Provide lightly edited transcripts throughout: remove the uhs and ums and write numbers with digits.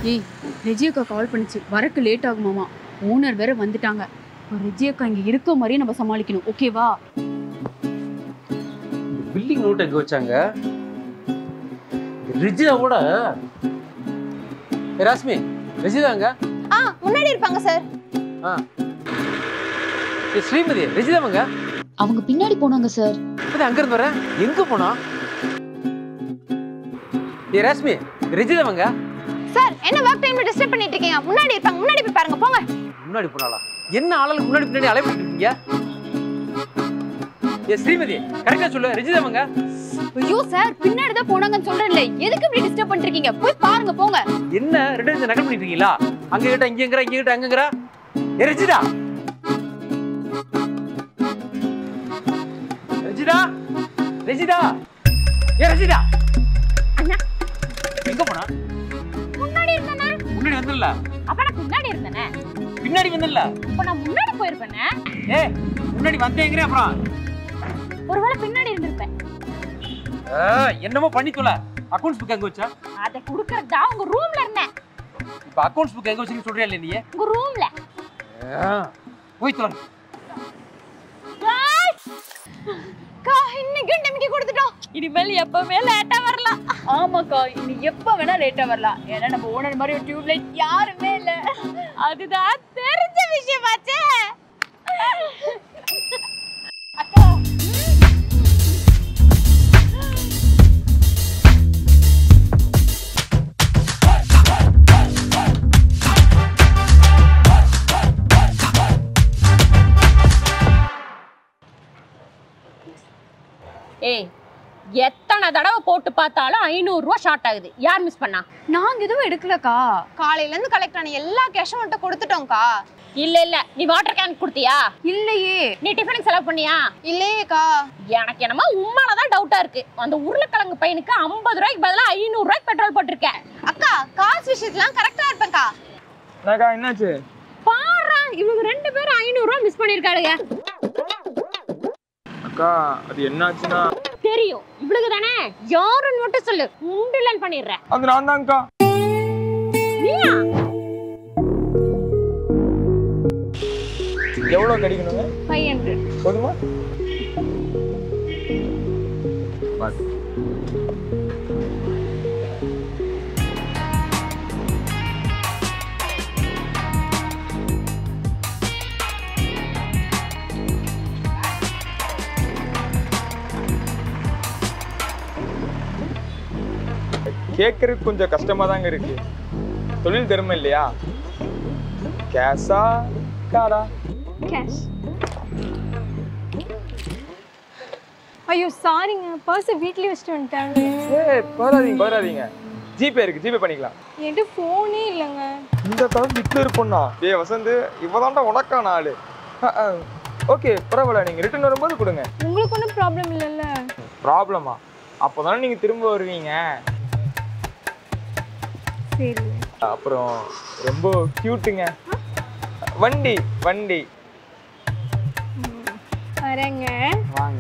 ஏய் ரெஜியக்கா கால் பண்ணிச்சு, வரக்கு லேட் ஆகுமாமா. ஓனர் வேற வந்துட்டாங்க. ரெஜியக்கா இங்க இருக்க மாதிரியே நம்ம சமாளிக்கணும். ஓகேவா? பில்லிங் நோட் எங்க வச்சாங்க? ரெஜிதாவோட ராஸ்மி, ரெஜிதாங்க? முன்னாடி இருப்பாங்க சார். ஸ்ரீமதி, ரெஜிதாவங்க? அவங்க பின்னாடி போனாங்க சார். அங்க இருந்து வர எங்க போனா? ராஸ்மி, ரெஜிதாவங்க? சார் என்ன வர்க் டைம்ல டிஸ்டர்ப் பண்ணிட்டு இருக்கீங்க? முன்னாடி இருப்பாங்க, முன்னாடி போய் பாருங்க போங்க. முன்னாடி போனாளா? என்ன ஆளுக்கு முன்னாடி பின்னாடி அலைப்பிட்டு இருக்கீங்க? ஸ்ரீமதி, கரெக்டா சொல்லு, ரெஜிதாவங்க? ஐயோ சார், பின்னாடி தான் போனாங்கன்னு சொல்றேன்ல, எதுக்கு இப்படி டிஸ்டர்ப் பண்ணிருக்கீங்க? போய் பாருங்க போங்க. என்ன ரெண்டு பேரும் நகல் பண்ணிட்டு இருக்கீங்களா? அங்க கிட்ட இங்கங்கற, இங்க கிட்ட அங்கங்கற. ரெஜிதா, ரெஜிதா, ரெஜிதா, ரெஜிதா அண்ணா எங்க போனா? முன்னாடி இருந்தனே. முன்னாடி வந்தல்ல? அப்ப நான் பின்னாடி இருந்தனே. பின்னாடி வந்தல்ல? அப்ப நான் முன்னாடி போயிருப்பேனே. முன்னாடி வந்தேங்கறே அப்புறம். ஒருவேளை பின்னாடி இருந்திருப்பேன். என்னமோ பண்ணி தொலை. அக்கவுண்ட்ஸ் புக் எங்க வச்சா? அத குடுக்கறதா உங்க ரூம்ல இருந்தேன். இப்ப அக்கவுண்ட்ஸ் புக் எங்க வச்சீங்க சொல்றியா இல்ல நீ? உங்க ரூம்ல. போய் தொலை. இன்னைக்கு டெமிட்டி கொடுத்துட்டோம். இனிமேல் எப்பவுமே லேட்டா வரலாம். ஆமாக்கா, இனி எப்ப வேணா லேட்டா வரலாம். ஏன்னா நம்ம ஓனர் மாதிரி ஒரு டியூப் லைட் யாருமே இல்ல. அதுதான் தெரிஞ்ச விஷயமாச்சே. அக்கா எத்தனை தடவை போட்டு பார்த்தாலும் 500 ரூபாய் ஷார்ட் ஆகுது. யார் மிஸ் பண்ணா? நாங்க எதுவும் எடுக்கலக்கா. காலையில இருந்து கலெக்ட் ஆன எல்லா கேஷும் மட்டும் கொடுத்துட்டோம்க்கா. இல்ல இல்ல, நீ வாட்டர் கேன் கொடுத்தியா? இல்லையே. நீ டிஃபனுக்கு செலவு பண்ணியா? இல்லையேக்கா. எனக்கு என்னமோ உண்மையிலதான் டவுட்டா இருக்கு. அந்த உருளைக்கிழங்கு பையனுக்கு 50 ரூபாய்க்கு பதிலா 500 ரூபாய்க்கு பெட்ரோல் போட்டிருக்கேன். அக்கா காசு விஷயத்துலாம் கரெக்டா இருப்பேன்க்கா. என்னாச்சு? பாரு, இவங்க 2 பேரும் 500 ரூபாய் மிஸ் பண்ணிருக்காளுங்க. அக்கா அது என்னாச்சுன்னா தெரியும், இவளுக்கு தானே. யாருன்னு மட்டும் சொல்லு, உண்டுலன் பண்ணிடுறேன். அது நான் தான்க்கா. நீயா? எவ்வளவு கிடைக்கணுங்க? 500 போதுமா? கேட்கறதுக்கு கொஞ்சம் கஷ்டமா தாங்க இருக்கு. தொழில் திறமை இல்லையா? கேஷா காடா? கேஷ். ஐயோ சாரிங்க, பர்ஸ் வீட்லயே வச்சுட்டு வந்துட்டாங்க. பரவாதீங்க. ஜிபே இருக்கு, ஜிபே பண்ணிக்கலாம். என்கிட்ட ஃபோனே இல்லைங்க. இந்த தரம் ஹிட்லர் பொண்ணா? வசந்த், இவதான்டா உனக்கான ஆளு. ஓகே பரவாயில்ல, நீங்க ரிட்டர்ன் வரும்போது கொடுங்க. உங்களுக்கு ஒன்றும் ப்ராப்ளம் இல்லைல்ல? ப்ராப்ளமா? அப்போதானே நீங்க திரும்ப வருவீங்க. சரி. அப்புறம் ரொம்ப கியூட்டுங்க. வண்டி வரேங்க. வாங்க.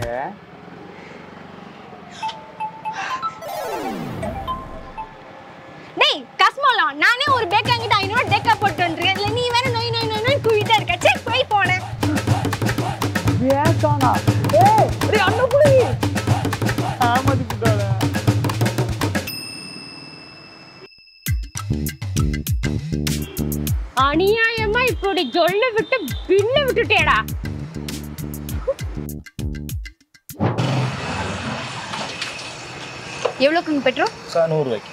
டேய் கஸ்மோலா, நானே ஒரு பேக் வாங்கிட்டு 500 ரூபாய் டேக்கா போட்டு வந்துறேன். இல்ல நீ வேற நோய் குயிட்டா இருக்க. செக் போய் போனே. ஏகானா. டேய் அண்ணா புடி. ஆமாடி புடால. அநியாயமா இப்படி ஜொல்ல விட்டு பின்ன விட்டுட்டேடா. எவ்வளவுக்குங்க பெட்ரோல்? 100 ரூபாய்க்கு.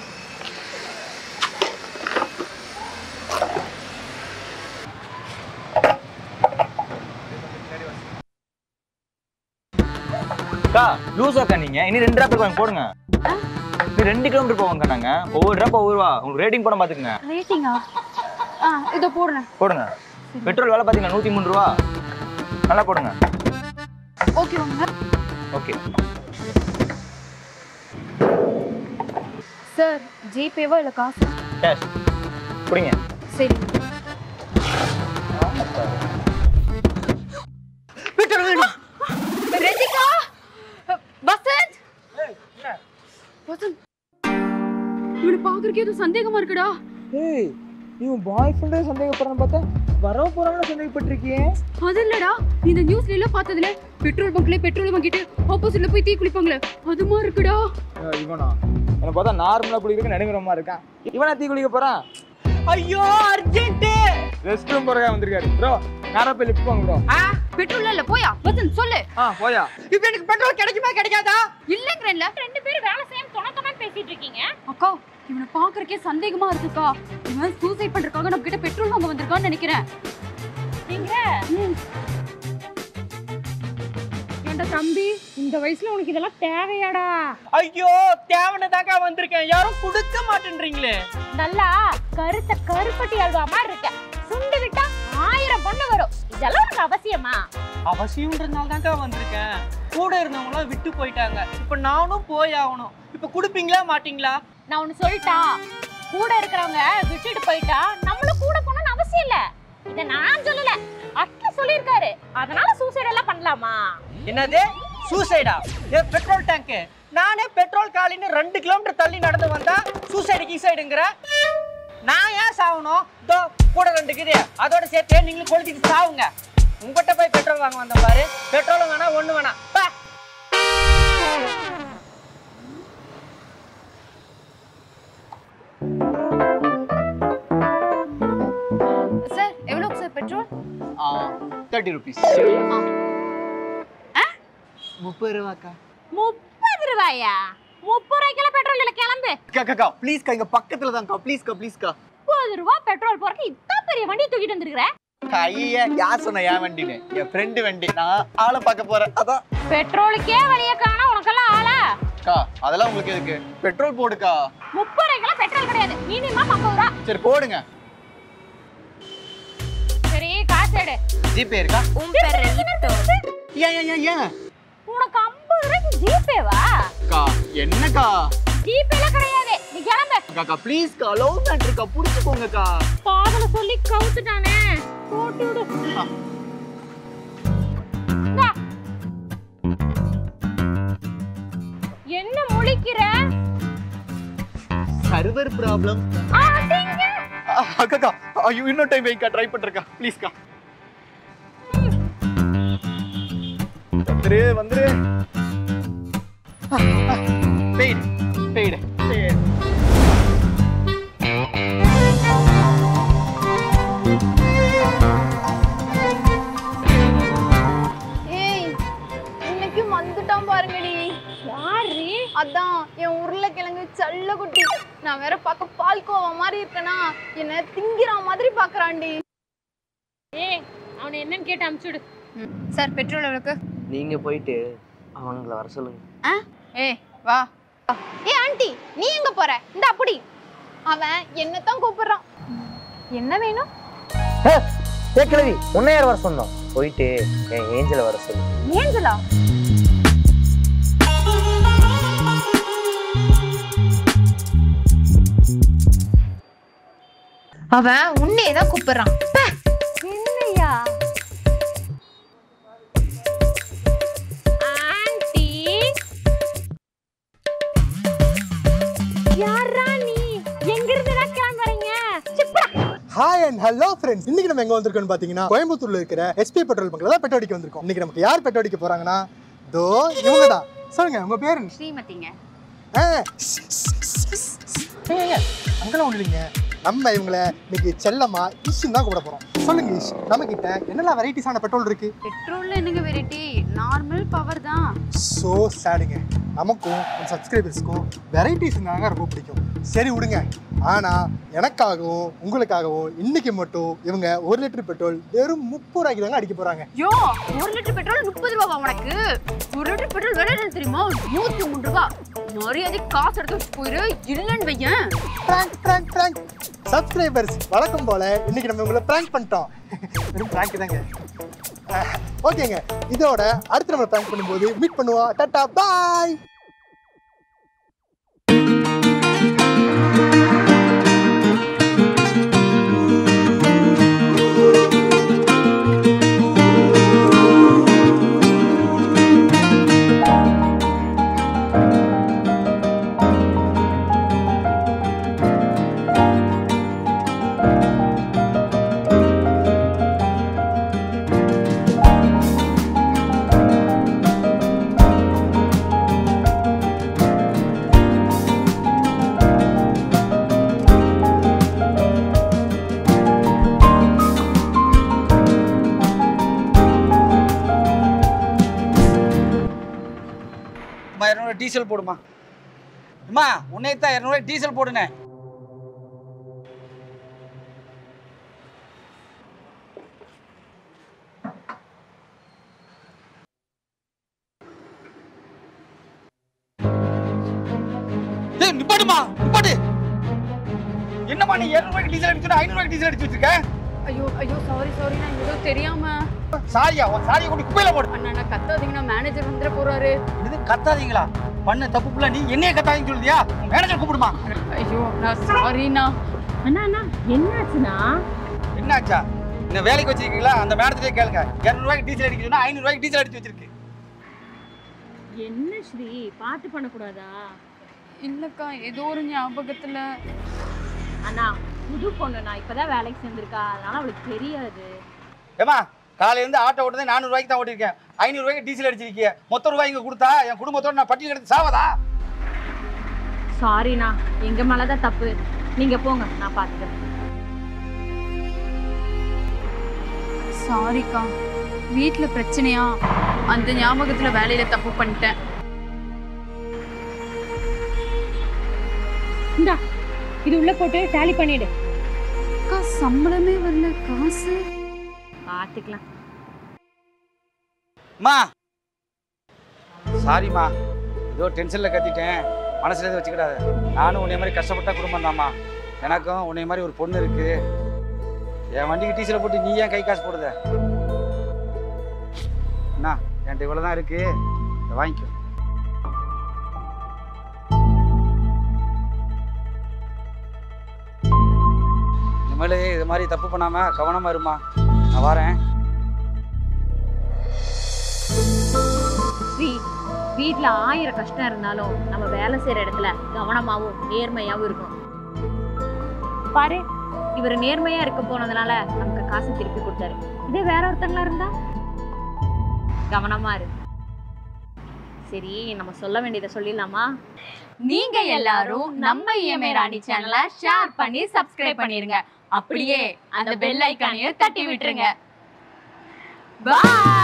அக்கா லூசாக்கா நீங்க இனி 2 டிராப் வாங்கி போடுங்க. இது 2 கிலோமீட்டர் போவாங்க நாங்க. ஒவ்வொரு டிராப் ஒவ்வொரு ரூபா. உங்களுக்கு ரேட்டிங் போட பாத்துக்கங்க. ரேட்டிங்கா? இதோ போடுறேன். போடுங்க. பெட்ரோல் விலை பாத்தீங்கன்னா 103 ரூபா. நல்லா போடுங்க. ஓகே வாங்க. ஓகே சார், ஜிபேவா இல்ல காசு? கேஷ் புடிங்க. சரி. பெட்ரோல் வேணும். ரெஜிகா, வசந்த். வசந்த், இவனை பாக்குறதுக்கு ஏதோ சந்தேகமா இருக்குடா. ஏய் நீ உன் பாய் ஃப்ரெண்டே சந்தேகப்படுறேன்னு பார்த்தா வர போறாங்கன்னு சந்தேகப்பட்டிருக்கியே. அது இல்லடா, நீ இந்த நியூஸ்ல எல்லாம் பார்த்ததுல பெட்ரோல் பங்க்ல பெட்ரோல் வாங்கிட்டு ஆப்போசிட்ல போய் தீ குளிப்பாங்களே அது மாதிரி இருக்குடா. இவனா எனக்கு பார்த்தா நார்மலா குளிக்கிறதுக்கு நடுங்குறமா இருக்கான். இவனா தீ குளிக்க போறான்? ஐயோ அர்ஜென்ட். ரெஸ்ட் ரூம் போறதா வந்திருக்காரு ப்ரோ. நேரா போய் லிஃப்ட் போங்க ப்ரோ. பெட்ரோல் இல்ல போயா வசந்த் சொல்லு. போயா. இப்போ எனக்கு பெட்ரோல் கிடைக்குமா கிடைக்காதா? இல்லங்கறேன்ல. ரெண்டு பேரும் வேலை செய்யாம தொண பேசிட்டு இருக்கீங்க. அக்கா இவனை பாக்குறக்கே சந்தேகமா இருக்குக்கா. இவன் சூசைட் பண்றதுக்காக நம்ம கிட்ட பெட்ரோல் வாங்க வந்திருக்கான்னு நினைக்கிறேன். நீங்க ஏன்டா தம்பி இந்த வயசுல உனக்கு இதெல்லாம் தேவையாடா? ஐயோ தேவனதாக்கா வந்திருக்கேன். யாரும் கொடுக்க மாட்டேன்றீங்களே. நல்லா கருப்பட்டி அல்வா மாதிரி இருக்க. சுண்டு விட்டா 1000 பொண்ணு வரும். இதெல்லாம் உனக்கு அவசியமா? அவசியம்ன்றதுனால தான்க்கா வந்திருக்கேன். கூட இருந்தவங்களாம் விட்டு போயிட்டாங்க. இப்போ நானும் போய் ஆகணும். இப்போ கொடுப்பீங்களா மாட்டீங்களா? நான் ஒண்ணு சொல்லிட்டா, கூட இருக்கிறவங்க விட்டுட்டு போயிட்டா நம்மளும் கூட போகணும்னு அவசியம் இல்ல. இத நான் சொல்லல, அக்கா சொல்லியிருக்காரு. அதனால சூசைட் எல்லாம் பண்ணலாமா? என்னது சூசைடா? பெட்ரோல் டேங்க் நானே பெட்ரோல் காலின்னு 2 கிலோமீட்டர் தள்ளி நடந்து வந்தா சூசைடு கீசைடுங்கிற. நான் ஏன் சாகணும்? இதோ கூட 2 இருக்குது, அதோட சேர்த்து நீங்களும் கொளுத்திட்டு சாவுங்க. உங்ககிட்ட போய் பெட்ரோல் வாங்க வந்த பாரு. பெட்ரோலும் வேணாம் ஒண்ணு வேணாம். சார் எவ்வளவு சார் பெட்ரோல்? 30 rupees. 30 ரூபாக்கா. 30 ரூபாயா? 30 ரூபாய்க்குலாம் பெட்ரோல் இல்ல, கிளம்பு. அக்கா ப்ளீஸ் கா, இங்க பக்கத்துல தான்க்கா. ப்ளீஸ் கா. 30 ரூபாய் பெட்ரோல் போறதுக்கு இத்தனை பெரிய வண்டி தூக்கிட்டு வந்திருக்கிற? ஐயா யார் சொன்ன என் வண்டின்னு? என் ஃப்ரெண்டு வண்டி. நான் ஆளை பார்க்க போறேன். அதான் பெட்ரோலுக்கே வழிய காணா, உனக்கெல்லாம் ஆளா? அக்கா அதெல்லாம் உங்களுக்கு எதுக்கு? பெட்ரோல் போடுக்கா. 30 ரூபாய்க்குலாம் பெட்ரோல் கிடையாது, மினிமம் 50 ரூபா. சரி போடுங்க. சரி காசு எடு. ஜிபே இருக்கா? ஏன் உனக்கு 50 ரூபாய்க்கு ஜிபேவா? அக்கா என்னக்கா? ஜிபேல கிடையாது, நீ கிளம்பு. அக்கா ப்ளீஸ் கா, லவ் மேட்டர்க்கா, புடிச்சுக்கோங்கக்கா. பாதல சொல்லி கவுத்துட்டானே, போட்டு விடு. என்ன முழிக்கிற? Server problem. ஆடிங்க. அக்கா ஐயோ இன்னொரு டைம் வெயிட்க்கா, ட்ரை பண்றேன்க்கா ப்ளீஸ்க்கா. வந்துரு பெய்டு. ஏய் இன்னைக்கு வந்துட்டான் பாருங்கடி. யாரு? அதான் என் உருளைக்கிழங்கு செல்ல குட்டி. நான் வேற பார்க்க பால்கோவா மாதிரி இருக்கனா, என்ன திங்கிற மாதிரி பாக்குறான்டி. ஏய் அவனை என்னன்னு கேட்டு அனுப்பிச்சுடு. சார் பெட்ரோல் எவ்வளவுக்கு? நீங்க போயிட்டு அவங்கள வர சொல்லுங்க. ஏய் வா. ஏய் ஆண்டி நீ எங்க போற? இந்த அப்படி அவன் என்னத்தான் கூப்பிடுறான். என்ன வேணும்? கிழவி உன்னை யார் வர சொன்னோம்? போயிட்டு என் ஏஞ்சலை வர சொல்லு. ஏஞ்சலா? அவன் உன்னையதான் கூப்பிடுறான். என்னையா? ஆண்டி யாரா நீ? எங்க இருந்து தான் கிளம்பறீங்க? Hi and hello friends. இன்னைக்கு நம்ம எங்க வந்திருக்கோம்னு பாத்தீங்கன்னா கோயம்புத்தூர்ல இருக்கிற எஸ்பி பெட்ரோல் பங்க்ல தான் பெட்ரோல் அடிக்க வந்திருக்கோம். இன்னைக்கு நமக்கு யார் பெட்ரோல் அடிக்க போறாங்கன்னா தோ இவங்க தான். சொல்லுங்க உங்க பேர் என்ன? ஸ்ரீமதிங்க. அங்கெல்லாம் ஒண்ணு இல்லைங்க. நம்ம இவங்கள இன்னைக்கு செல்லமா இஷ்ன்னு தான் கூப்பிட போறோம். சொல்லுங்க இஷ், நம்ம கிட்ட என்னெல்லாம் வெரைட்டிஸான பெட்ரோல் இருக்கு? பெட்ரோல்ல என்னங்க வெரைட்டி? நார்மல் பவர் தான். ஸோ சேடுங்க. நமக்கும் நம்ம சப்ஸ்கிரைபர்ஸ்க்கும் வெரைட்டிஸ் இருந்தாங்க ரொம்ப பிடிக்கும். சரி விடுங்க. ஆனா எனக்காகவும் உங்களுக்காகவும் இன்னைக்கு மட்டும் இவங்க 1 லிட்டர் பெட்ரோல் வெறும் 30 ரூபாய்க்கு தாங்க அடிக்க போறாங்க. யோ 1 லிட்டர் பெட்ரோல் 30 ரூபாவா உனக்கு? 1 லிட்டர் பெட்ரோல் விலை என்ன தெரியுமா? 103 ரூபா. நிறைய காசு எடுத்து போயிரு, இல்லன்னு வையேன். பிராங்க். சப்ஸ்கிரைபர்ஸ் வழக்கம் போல இன்னைக்கு நம்ம உங்களை பிராங்க் பண்ணிட்டோம். வெறும் பிராங்க் தாங்க. ஓகேங்க, இதோட அடுத்து நம்ம பிராங்க் பண்ணும்போது மீட் பண்ணுவோம். டாடா பாய். டீசல் போடுமா. அம்மா உன்னை தான் 200 டீசல் போடுனே. நிப்பாட்டுமா நிப்பாட்டு. என்னம்மா நீ 200 டீசல் அடிச்சுட்டு 500 டீசல் அடிச்சு வச்சிருக்க? ஐயோ ஐயோ சாரி நான் ஏதோ தெரியாம. சாரியா? உன் சாரியை கொண்டு குப்பையில போடு. அண்ணா கத்தாதீங்கன்னா மேனேஜர் வந்துட போறாரு. இது கத்தாதீங்களா? பண்ண தப்புக்குள்ள நீ என்னைய கத்தாதீங்க சொல்லியா? மேனேஜர் கூப்பிடுமா. ஐயோ நான் சாரிண்ணா. அண்ணா என்னாச்சுண்ணா? என்னாச்சா? இந்த வேலைக்கு வச்சிருக்கீங்களா அந்த மேடத்திலே கேளுங்க. 200 டீசல் அடிக்க சொன்னா 500 டீசல் அடிச்சு வச்சிருக்கு. என்ன ஸ்ரீ பாட்டு பண்ணக்கூடாதா? இல்லக்கா ஏதோ ஒரு ஞாபகத்துல. அண்ணா புது பொண்ணு நான் இப்பதான் வேலைக்கு சேர்ந்திருக்கா, அதனால அவளுக்கு தெரியாது. ஏமா காலையில இருந்து ஆட்டோ ஓட்டுறது 400 தான் ஓட்டிருக்கேன். 500 டீசல் அடிச்சிருக்கீங்க. மொத்த ரூபாய் இங்க கொடுத்தா என் குடும்பத்தோட நான் பட்டியல் எடுத்து சாவதா? சாரிண்ணா, எங்க மேலதான் தப்பு. நீங்க போங்க, நான் பாத்துக்கிறேன். சாரிக்கா, வீட்ல பிரச்சனையா அந்த ஞாபகத்துல வேலையில தப்பு பண்ணிட்டேன். இந்தா இது உள்ள போட்டு டாலி பண்ணிடு. அக்கா சம்பளமே வரல, காசு பாத்துக்கலாம். அம்மா சாரிம்மா, ஏதோ டென்ஷன்ல கத்திட்டேன், மனசுல எதுவும் வச்சுக்கிடாத. நானும் உன்னை மாதிரி கஷ்டப்பட்ட குடும்பம் தான்மா. எனக்கும் உன்னை மாதிரி ஒரு பொண்ணு இருக்கு. என் வண்டிக்கு டீசலை போட்டு நீ ஏன் கை காசு போடுத? என்ன என்கிட்ட இவ்வளோதான் இருக்கு, இதை வாங்கிக்கோ. இனிமேல் இது மாதிரி தப்பு பண்ணாம கவனமா இருமா. நான் வரேன். வீட்டுல 1000 கஷ்டம் இருந்தாலும் நம்ம வேலை செய்யற இடத்துல கவனமாவும் நேர்மையாவும் இருக்கணும். பாரு, இவர் நேர்மையா இருக்க போனதுனால நமக்கு காசு திருப்பி கொடுத்தாரு. இதே வேற ஒருத்தங்களா இருந்தா கவனமா இரு. சரி, நம்ம சொல்ல வேண்டியதை சொல்லிடலாமா? நீங்க எல்லாரும் நம்ம EMI ராணி சேனலை ஷேர் பண்ணி சப்ஸ்கிரைப் பண்ணிருங்க. அப்படியே அந்த பெல் ஐகானையும் தட்டி விட்டுருங்க. பாய்.